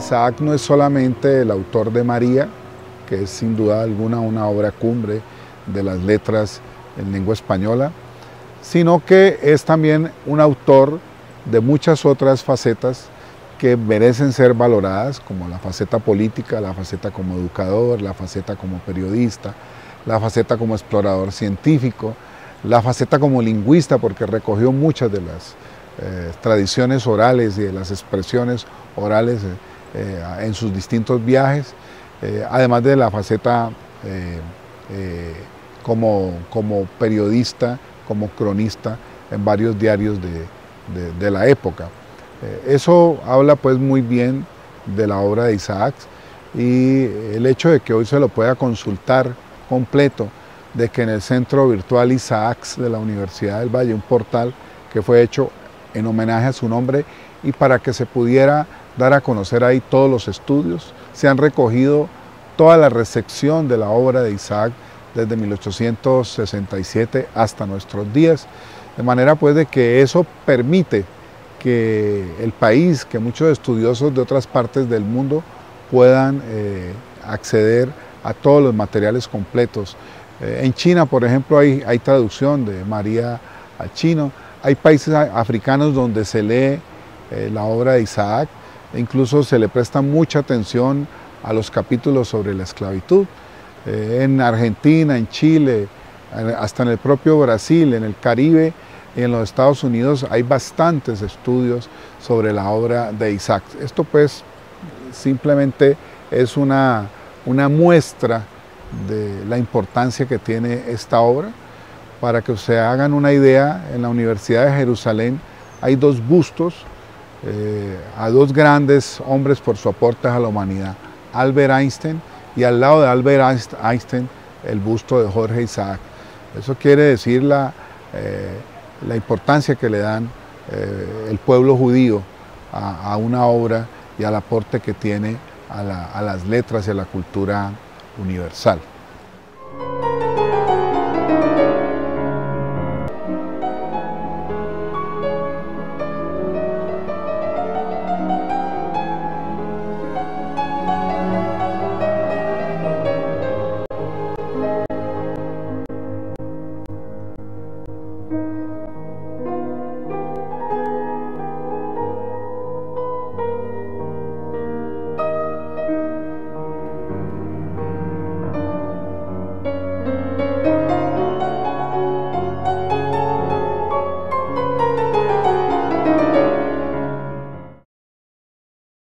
Isaac no es solamente el autor de María, que es sin duda alguna una obra cumbre de las letras en lengua española, sino que es también un autor de muchas otras facetas que merecen ser valoradas, como la faceta política, la faceta como educador, la faceta como periodista, la faceta como explorador científico, la faceta como lingüista, porque recogió muchas de las tradiciones orales y de las expresiones orales en sus distintos viajes, además de la faceta como periodista, como cronista en varios diarios de la época. Eso habla pues muy bien de la obra de Isaac, y el hecho de que hoy se lo pueda consultar completo, de que en el Centro Virtual Isaac de la Universidad del Valle, un portal que fue hecho en homenaje a su nombre y para que se pudiera dar a conocer ahí todos los estudios, se han recogido toda la recepción de la obra de Isaac desde 1867 hasta nuestros días, de manera pues de que eso permite que el país, que muchos estudiosos de otras partes del mundo puedan acceder a todos los materiales completos. En China, por ejemplo, hay traducción de María al chino. Hay países africanos donde se lee la obra de Isaac, e incluso se le presta mucha atención a los capítulos sobre la esclavitud. En Argentina, en Chile, hasta en el propio Brasil, en el Caribe y en los Estados Unidos hay bastantes estudios sobre la obra de Isaac. Esto pues simplemente es una muestra de la importancia que tiene esta obra. Para que se hagan una idea, en la Universidad de Jerusalén hay dos bustos a dos grandes hombres por su aporte a la humanidad, Albert Einstein, y al lado de Albert Einstein el busto de Jorge Isaac. Eso quiere decir la importancia que le dan el pueblo judío a una obra y al aporte que tiene a las letras y a la cultura universal.